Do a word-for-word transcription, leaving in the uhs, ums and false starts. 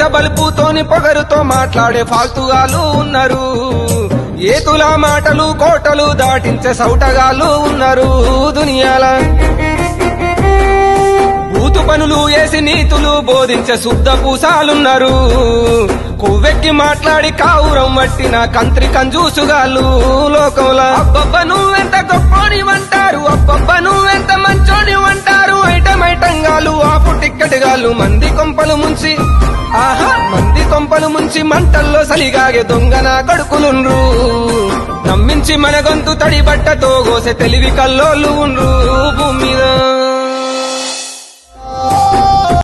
బలుపుతోని పొగరుతో మాట్లాడే ఫాల్తుగాలు ఉన్నారు. ఏతుల మాటలు కోటలు దాటించే సౌటగాళ్ళు ఉన్నారు దునియాల. బూతు పనులు వేసి నీతులు బోధించే శుద్ధ పూసాలున్నారు. కొవ్వెక్కి మాట్లాడి కావురం వట్టిన కంత్రి కంజూసుగాళ్ళు లోకంలో. అబ్బబ్బ నువ్వెంత గొప్పోనివంటారు, అబ్బబ్బ నువ్వెంత మంచోనివంటారు. ఐటమైటంగాలు ఆపు టిక్కటిగాళ్ళు మంది కొంపలు ముంచి, ఆహా మంది కొంపలు ముంచి మంటల్లో సలిగాగే దొంగన కడుకులుండ్రు. నమ్మించి మన గొంతు తడి బట్టతో గోసె తెలివి కల్లోళ్ళు ఉండ్రు భూమి మీద.